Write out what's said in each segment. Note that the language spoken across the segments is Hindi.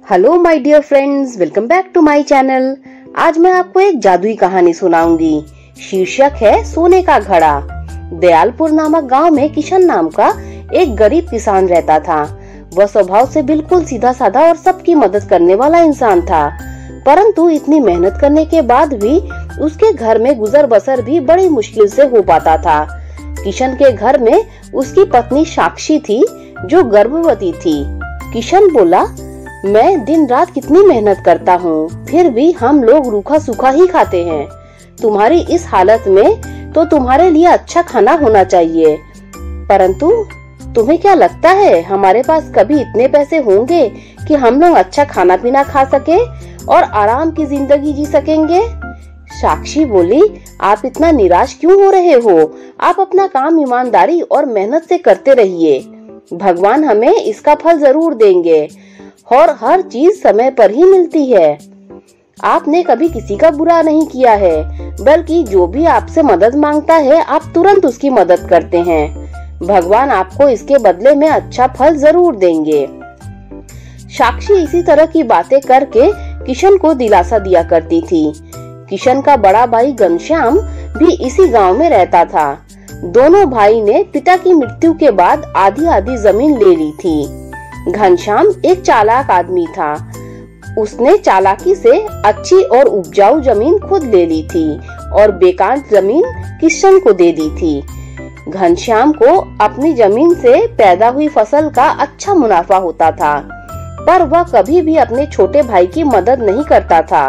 Hello my dear friends, welcome back to my channel. आज मैं आपको एक जादुई कहानी सुनाऊंगी। शीर्षक है सोने का घड़ा। दयालपुर नामक गांव में किशन नाम का एक गरीब किसान रहता था। वह स्वभाव से बिल्कुल सीधा साधा और सबकी मदद करने वाला इंसान था, परंतु इतनी मेहनत करने के बाद भी उसके घर में गुजर बसर भी बड़ी मुश्किल से हो पाता था। किशन के घर में उसकी पत्नी साक्षी थी जो गर्भवती थी। किशन बोला, मैं दिन रात कितनी मेहनत करता हूँ, फिर भी हम लोग रूखा सूखा ही खाते हैं। तुम्हारी इस हालत में तो तुम्हारे लिए अच्छा खाना होना चाहिए, परंतु तुम्हें क्या लगता है हमारे पास कभी इतने पैसे होंगे कि हम लोग अच्छा खाना पीना खा सके और आराम की जिंदगी जी सकेंगे? साक्षी बोली, आप इतना निराश क्यों हो रहे हो? आप अपना काम ईमानदारी और मेहनत से करते रहिए। भगवान हमें इसका फल जरूर देंगे और हर चीज समय पर ही मिलती है। आपने कभी किसी का बुरा नहीं किया है, बल्कि जो भी आपसे मदद मांगता है आप तुरंत उसकी मदद करते हैं। भगवान आपको इसके बदले में अच्छा फल जरूर देंगे। साक्षी इसी तरह की बातें करके किशन को दिलासा दिया करती थी। किशन का बड़ा भाई घनश्याम भी इसी गांव में रहता था। दोनों भाई ने पिता की मृत्यु के बाद आधी आधी जमीन ले ली थी। घनश्याम एक चालाक आदमी था। उसने चालाकी से अच्छी और उपजाऊ जमीन खुद ले ली थी और बेकार जमीन किशन को दे दी थी। घनश्याम को अपनी जमीन से पैदा हुई फसल का अच्छा मुनाफा होता था, पर वह कभी भी अपने छोटे भाई की मदद नहीं करता था।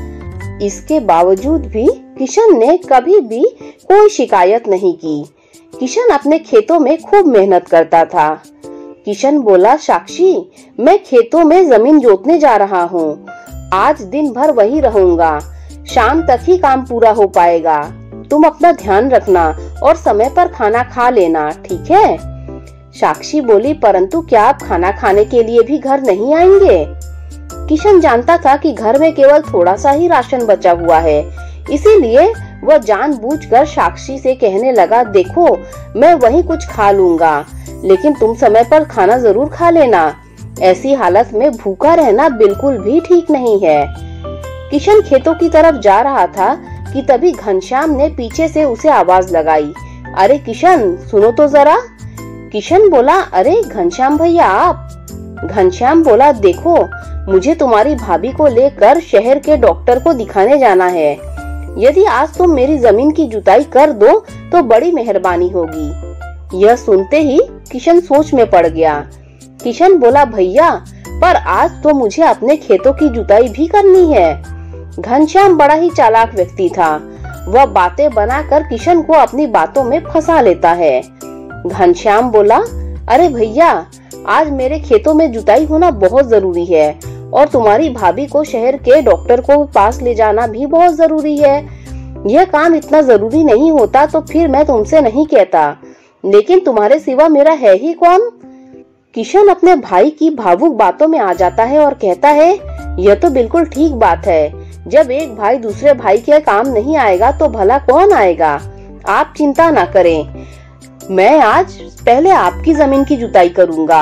इसके बावजूद भी किशन ने कभी भी कोई शिकायत नहीं की। किशन अपने खेतों में खूब मेहनत करता था। किशन बोला, साक्षी, मैं खेतों में जमीन जोतने जा रहा हूँ। आज दिन भर वहीं रहूंगा, शाम तक ही काम पूरा हो पाएगा। तुम अपना ध्यान रखना और समय पर खाना खा लेना, ठीक है? साक्षी बोली, परंतु क्या आप खाना खाने के लिए भी घर नहीं आएंगे? किशन जानता था कि घर में केवल थोड़ा सा ही राशन बचा हुआ है, इसीलिए वह जानबूझकर साक्षी से कहने लगा, देखो, मैं वहीं कुछ खा लूंगा, लेकिन तुम समय पर खाना जरूर खा लेना। ऐसी हालत में भूखा रहना बिल्कुल भी ठीक नहीं है। किशन खेतों की तरफ जा रहा था कि तभी घनश्याम ने पीछे से उसे आवाज लगाई, अरे किशन, सुनो तो जरा। किशन बोला, अरे घनश्याम भैया आप? घनश्याम बोला, देखो, मुझे तुम्हारी भाभी को लेकर शहर के डॉक्टर को दिखाने जाना है। यदि आज तुम मेरी जमीन की जुताई कर दो तो बड़ी मेहरबानी होगी। यह सुनते ही किशन सोच में पड़ गया। किशन बोला, भैया, पर आज तो मुझे अपने खेतों की जुताई भी करनी है। घनश्याम बड़ा ही चालाक व्यक्ति था। वह बातें बनाकर किशन को अपनी बातों में फंसा लेता है। घनश्याम बोला, अरे भैया, आज मेरे खेतों में जुताई होना बहुत जरूरी है और तुम्हारी भाभी को शहर के डॉक्टर को पास ले जाना भी बहुत जरूरी है। यह काम इतना जरूरी नहीं होता तो फिर मैं तुमसे नहीं कहता, लेकिन तुम्हारे सिवा मेरा है ही कौन? किशन अपने भाई की भावुक बातों में आ जाता है और कहता है, यह तो बिल्कुल ठीक बात है। जब एक भाई दूसरे भाई के काम नहीं आएगा तो भला कौन आएगा? आप चिंता ना करें, मैं आज पहले आपकी जमीन की जुताई करूंगा,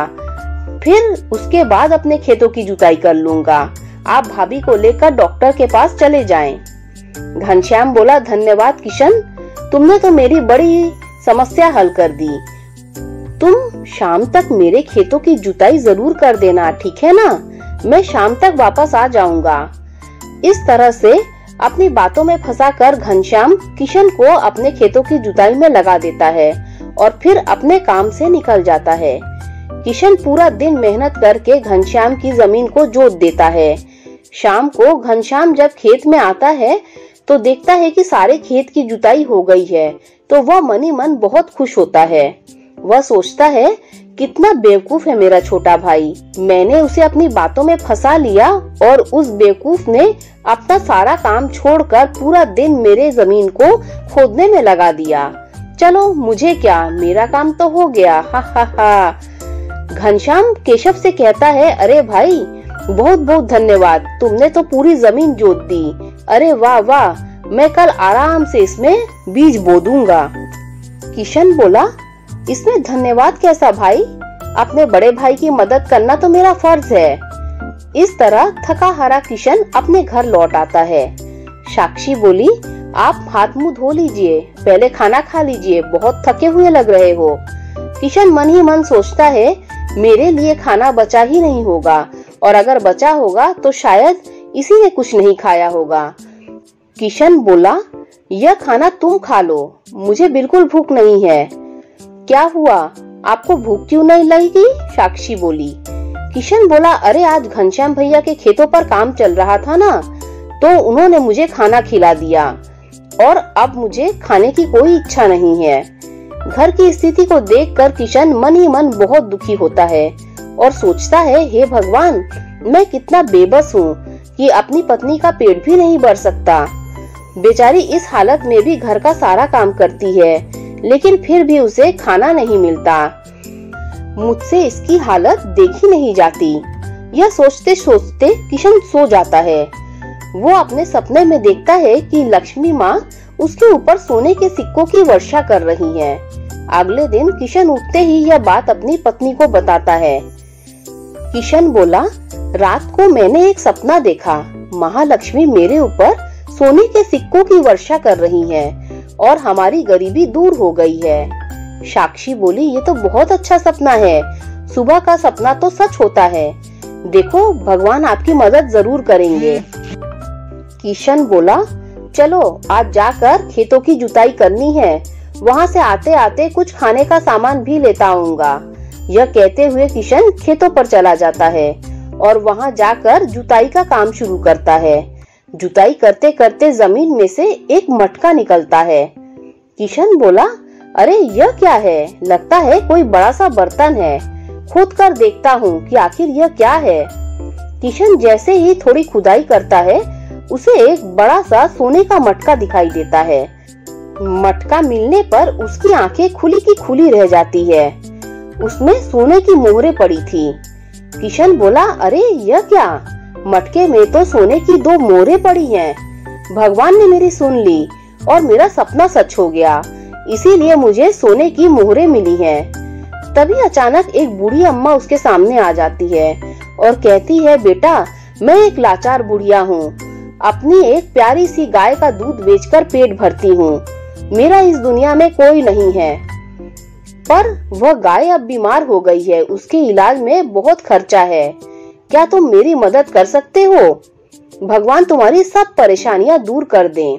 फिर उसके बाद अपने खेतों की जुताई कर लूंगा। आप भाभी को लेकर डॉक्टर के पास चले जाएं। घनश्याम बोला, धन्यवाद किशन, तुमने तो मेरी बड़ी समस्या हल कर दी। तुम शाम तक मेरे खेतों की जुताई जरूर कर देना, ठीक है ना? मैं शाम तक वापस आ जाऊंगा। इस तरह से अपनी बातों में फंसाकर घनश्याम किशन को अपने खेतों की जुताई में लगा देता है और फिर अपने काम से निकल जाता है। किशन पूरा दिन मेहनत करके घनश्याम की जमीन को जोत देता है। शाम को घनश्याम जब खेत में आता है तो देखता है कि सारे खेत की जुताई हो गई है, तो वह मनी मन बहुत खुश होता है। वह सोचता है, कितना बेवकूफ है मेरा छोटा भाई, मैंने उसे अपनी बातों में फंसा लिया और उस बेवकूफ ने अपना सारा काम छोड़कर पूरा दिन मेरे जमीन को खोदने में लगा दिया। चलो, मुझे क्या, मेरा काम तो हो गया, हा हा हा। घनश्याम केशव से कहता है, अरे भाई, बहुत बहुत धन्यवाद, तुमने तो पूरी जमीन जोत दी। अरे वाह वाह, मैं कल आराम से इसमें बीज बो दूंगा। किशन बोला, इसमें धन्यवाद कैसा भाई? अपने बड़े भाई की मदद करना तो मेरा फर्ज है। इस तरह थका हारा किशन अपने घर लौट आता है। साक्षी बोली, आप हाथ मुंह धो लीजिए, पहले खाना खा लीजिए, बहुत थके हुए लग रहे हो। किशन मन ही मन सोचता है, मेरे लिए खाना बचा ही नहीं होगा, और अगर बचा होगा तो शायद इसी ने कुछ नहीं खाया होगा। किशन बोला, यह खाना तुम खा लो, मुझे बिल्कुल भूख नहीं है। क्या हुआ, आपको भूख क्यों नहीं लगी? साक्षी बोली। किशन बोला, अरे आज घनश्याम भैया के खेतों पर काम चल रहा था ना, तो उन्होंने मुझे खाना खिला दिया और अब मुझे खाने की कोई इच्छा नहीं है। घर की स्थिति को देखकर किशन मन ही मन बहुत दुखी होता है और सोचता है, हे भगवान, मैं कितना बेबस हूँ कि अपनी पत्नी का पेट भी नहीं भर सकता। बेचारी इस हालत में भी घर का सारा काम करती है, लेकिन फिर भी उसे खाना नहीं मिलता। मुझसे इसकी हालत देखी नहीं जाती। यह सोचते सोचते किशन सो जाता है। वो अपने सपने में देखता है कि लक्ष्मी माँ उसके ऊपर सोने के सिक्कों की वर्षा कर रही है। अगले दिन किशन उठते ही यह बात अपनी पत्नी को बताता है। किशन बोला, रात को मैंने एक सपना देखा, महालक्ष्मी मेरे ऊपर सोने के सिक्कों की वर्षा कर रही है और हमारी गरीबी दूर हो गई है। साक्षी बोली, ये तो बहुत अच्छा सपना है, सुबह का सपना तो सच होता है, देखो भगवान आपकी मदद जरूर करेंगे। किशन बोला, चलो आज जाकर खेतों की जुताई करनी है, वहाँ से आते आते कुछ खाने का सामान भी लेता आऊंगा। यह कहते हुए किशन खेतों पर चला जाता है और वहाँ जाकर जुताई का काम शुरू करता है। जुताई करते करते जमीन में से एक मटका निकलता है। किशन बोला, अरे यह क्या है, लगता है कोई बड़ा सा बर्तन है, खोद कर देखता हूँ कि आखिर यह क्या है। किशन जैसे ही थोड़ी खुदाई करता है, उसे एक बड़ा सा सोने का मटका दिखाई देता है। मटका मिलने पर उसकी आंखें खुली की खुली रह जाती है। उसमें सोने की मोहरें पड़ी थी। किशन बोला, अरे यह क्या, मटके में तो सोने की 2 मोहरें पड़ी हैं। भगवान ने मेरी सुन ली और मेरा सपना सच हो गया, इसीलिए मुझे सोने की मोहरें मिली हैं। तभी अचानक एक बूढ़ी अम्मा उसके सामने आ जाती है और कहती है, बेटा मैं एक लाचार बुढ़िया हूँ, अपनी एक प्यारी सी गाय का दूध बेचकर पेट भरती हूँ, मेरा इस दुनिया में कोई नहीं है। पर वह गाय अब बीमार हो गई है, उसके इलाज में बहुत खर्चा है, क्या तुम मेरी मदद कर सकते हो? भगवान तुम्हारी सब परेशानियां दूर कर दें।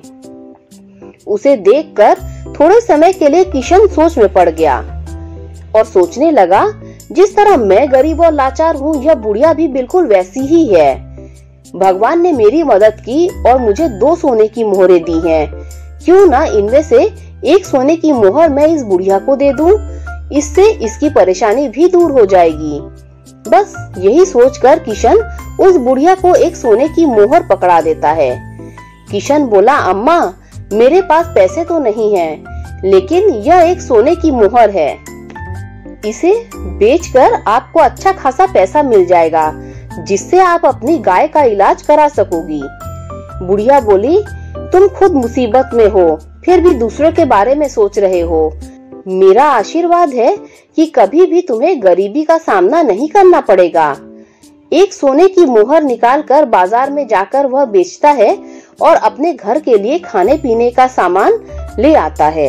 उसे देखकर थोड़े समय के लिए किशन सोच में पड़ गया और सोचने लगा, जिस तरह मैं गरीब और लाचार हूँ, यह बुढ़िया भी बिल्कुल वैसी ही है। भगवान ने मेरी मदद की और मुझे 2 सोने की मोहरें दी हैं, क्यों ना इनमें से एक सोने की मोहर मैं इस बुढ़िया को दे दूं, इससे इसकी परेशानी भी दूर हो जाएगी। बस यही सोचकर किशन उस बुढ़िया को एक सोने की मोहर पकड़ा देता है। किशन बोला, अम्मा मेरे पास पैसे तो नहीं हैं, लेकिन यह एक सोने की मोहर है, इसे बेचकर आपको अच्छा खासा पैसा मिल जाएगा, जिससे आप अपनी गाय का इलाज करा सकोगी। बुढ़िया बोली, तुम खुद मुसीबत में हो, फिर भी दूसरों के बारे में सोच रहे हो। मेरा आशीर्वाद है कि कभी भी तुम्हें गरीबी का सामना नहीं करना पड़ेगा। एक सोने की मोहर निकालकर बाजार में जाकर वह बेचता है और अपने घर के लिए खाने पीने का सामान ले आता है।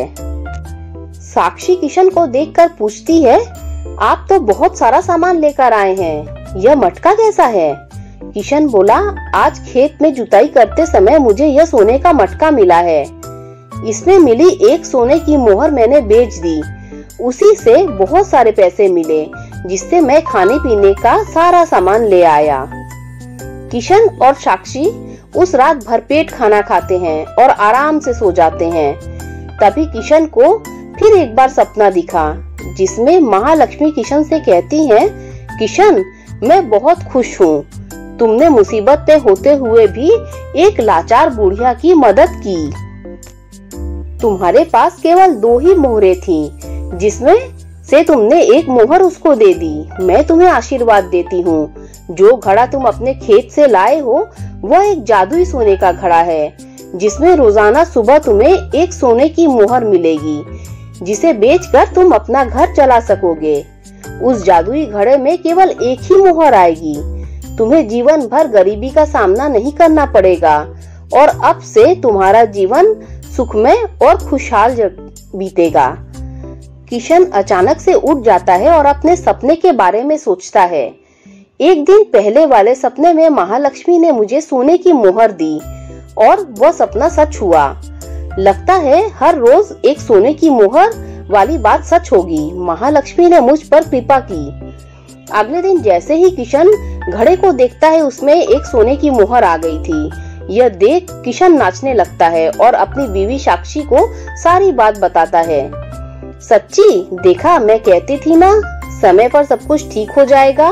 साक्षी किशन को देखकर पूछती है, आप तो बहुत सारा सामान लेकर आए हैं, यह मटका कैसा है? किशन बोला, आज खेत में जुताई करते समय मुझे यह सोने का मटका मिला है, इसमें मिली एक सोने की मोहर मैंने बेच दी, उसी से बहुत सारे पैसे मिले, जिससे मैं खाने पीने का सारा सामान ले आया। किशन और साक्षी उस रात भरपेट खाना खाते हैं और आराम से सो जाते हैं। तभी किशन को फिर एक बार सपना दिखा, जिसमें महालक्ष्मी किशन से कहती हैं, किशन मैं बहुत खुश हूँ, तुमने मुसीबत में होते हुए भी एक लाचार बुढ़िया की मदद की। तुम्हारे पास केवल 2 ही मोहरें थीं, जिसमें से तुमने एक मोहर उसको दे दी। मैं तुम्हें आशीर्वाद देती हूँ, जो घड़ा तुम अपने खेत से लाए हो वह एक जादुई सोने का घड़ा है, जिसमें रोजाना सुबह तुम्हें एक सोने की मोहर मिलेगी, जिसे बेचकर तुम अपना घर चला सकोगे। उस जादुई घड़े में केवल एक ही मोहर आएगी, तुम्हें जीवन भर गरीबी का सामना नहीं करना पड़ेगा और अब से तुम्हारा जीवन सुखमय और खुशहाल बीतेगा। किशन अचानक से उठ जाता है और अपने सपने के बारे में सोचता है। एक दिन पहले वाले सपने में महालक्ष्मी ने मुझे सोने की मोहर दी और वह सपना सच हुआ। लगता है हर रोज एक सोने की मोहर वाली बात सच होगी। महालक्ष्मी ने मुझ पर कृपा की। अगले दिन जैसे ही किशन घड़े को देखता है, उसमें एक सोने की मोहर आ गई थी। यह देख किशन नाचने लगता है और अपनी बीवी साक्षी को सारी बात बताता है। सच्ची, देखा मैं कहती थी ना, समय पर सब कुछ ठीक हो जाएगा।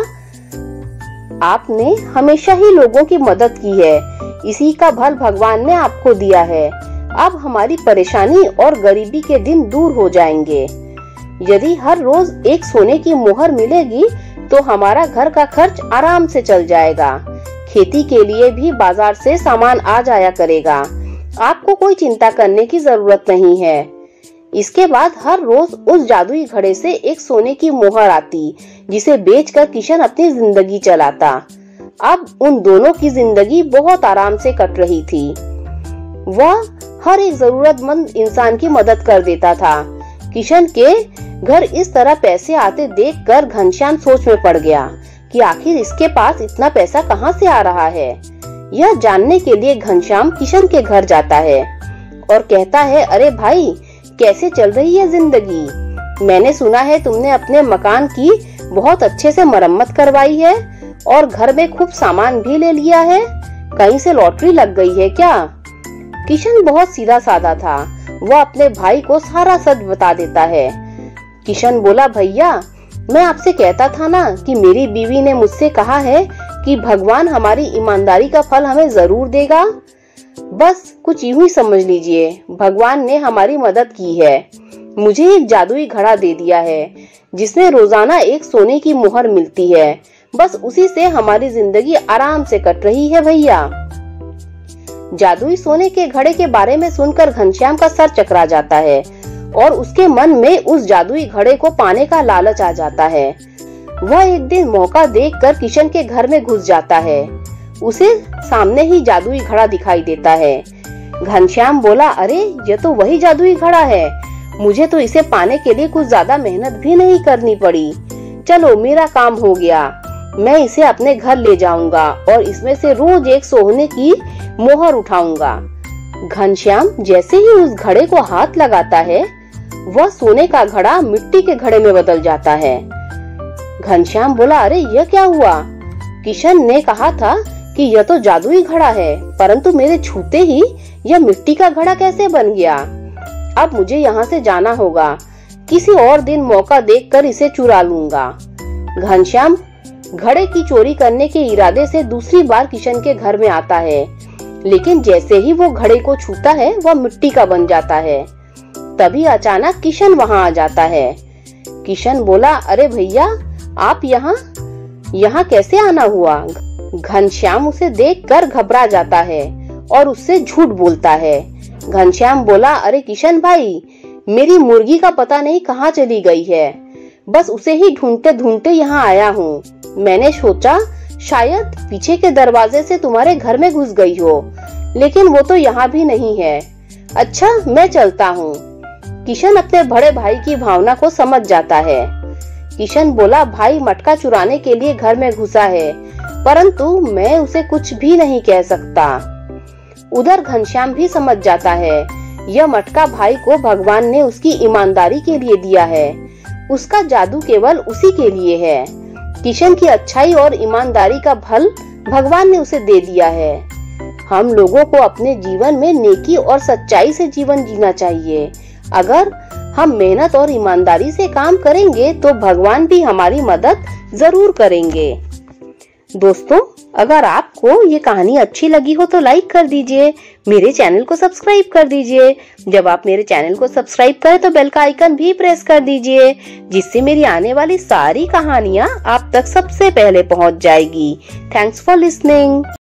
आपने हमेशा ही लोगों की मदद की है, इसी का फल भगवान ने आपको दिया है। अब हमारी परेशानी और गरीबी के दिन दूर हो जाएंगे। यदि हर रोज एक सोने की मोहर मिलेगी तो हमारा घर का खर्च आराम से चल जाएगा। खेती के लिए भी बाजार से सामान आ जाया करेगा। आपको कोई चिंता करने की जरूरत नहीं है। इसके बाद हर रोज उस जादुई घड़े से एक सोने की मोहर आती, जिसे बेचकर किशन अपनी जिंदगी चलाता। अब उन दोनों की जिंदगी बहुत आराम से कट रही थी। वह हर एक जरूरतमंद इंसान की मदद कर देता था। किशन के घर इस तरह पैसे आते देखकर घनश्याम सोच में पड़ गया कि आखिर इसके पास इतना पैसा कहां से आ रहा है। यह जानने के लिए घनश्याम किशन के घर जाता है और कहता है, अरे भाई, कैसे चल रही है जिंदगी? मैंने सुना है तुमने अपने मकान की बहुत अच्छे से मरम्मत करवाई है और घर में खूब सामान भी ले लिया है। कहीं से लॉटरी लग गई है क्या? किशन बहुत सीधा साधा था। वह अपने भाई को सारा सच बता देता है। किशन बोला, भैया, मैं आपसे कहता था ना कि मेरी बीवी ने मुझसे कहा है कि भगवान हमारी ईमानदारी का फल हमें जरूर देगा। बस कुछ यूं ही समझ लीजिए, भगवान ने हमारी मदद की है। मुझे एक जादुई घड़ा दे दिया है जिसमें रोजाना एक सोने की मोहर मिलती है। बस उसी से हमारी जिंदगी आराम से कट रही है भैया। जादुई सोने के घड़े के बारे में सुनकर घनश्याम का सर चकरा जाता है और उसके मन में उस जादुई घड़े को पाने का लालच आ जाता है। वह एक दिन मौका देखकर किशन के घर में घुस जाता है। उसे सामने ही जादुई घड़ा दिखाई देता है। घनश्याम बोला, अरे यह तो वही जादुई घड़ा है। मुझे तो इसे पाने के लिए कुछ ज्यादा मेहनत भी नहीं करनी पड़ी। चलो, मेरा काम हो गया। मैं इसे अपने घर ले जाऊंगा और इसमें से रोज एक सोने की मोहर उठाऊंगा। घनश्याम जैसे ही उस घड़े को हाथ लगाता है, वह सोने का घड़ा मिट्टी के घड़े में बदल जाता है। घनश्याम बोला, अरे यह क्या हुआ? किशन ने कहा था कि यह तो जादुई घड़ा है, परंतु मेरे छूते ही यह मिट्टी का घड़ा कैसे बन गया? अब मुझे यहाँ से जाना होगा। किसी और दिन मौका देखकर इसे चुरा लूंगा। घनश्याम घड़े की चोरी करने के इरादे से दूसरी बार किशन के घर में आता है, लेकिन जैसे ही वो घड़े को छूता है, वह मिट्टी का बन जाता है। तभी अचानक किशन वहां आ जाता है। किशन बोला, अरे भैया, आप यहाँ कैसे आना हुआ? घनश्याम उसे देखकर घबरा जाता है और उससे झूठ बोलता है। घनश्याम बोला, अरे किशन भाई, मेरी मुर्गी का पता नहीं कहाँ चली गई है। बस उसे ही ढूंढते ढूंढते यहाँ आया हूँ। मैंने सोचा शायद पीछे के दरवाजे से तुम्हारे घर में घुस गई हो, लेकिन वो तो यहाँ भी नहीं है। अच्छा, मैं चलता हूँ। किशन अपने बड़े भाई की भावना को समझ जाता है। किशन बोला, भाई मटका चुराने के लिए घर में घुसा है, परंतु मैं उसे कुछ भी नहीं कह सकता। उधर घनश्याम भी समझ जाता है, यह मटका भाई को भगवान ने उसकी ईमानदारी के लिए दिया है। उसका जादू केवल उसी के लिए है। किशन की अच्छाई और ईमानदारी का फल भगवान ने उसे दे दिया है। हम लोगों को अपने जीवन में नेकी और सच्चाई से जीवन जीना चाहिए। अगर हम मेहनत और ईमानदारी से काम करेंगे तो भगवान भी हमारी मदद जरूर करेंगे। दोस्तों, अगर आपको ये कहानी अच्छी लगी हो तो लाइक कर दीजिए, मेरे चैनल को सब्सक्राइब कर दीजिए। जब आप मेरे चैनल को सब्सक्राइब करें तो बेल का आइकन भी प्रेस कर दीजिए, जिससे मेरी आने वाली सारी कहानियाँ आप तक सबसे पहले पहुँच जाएगी। Thanks for listening.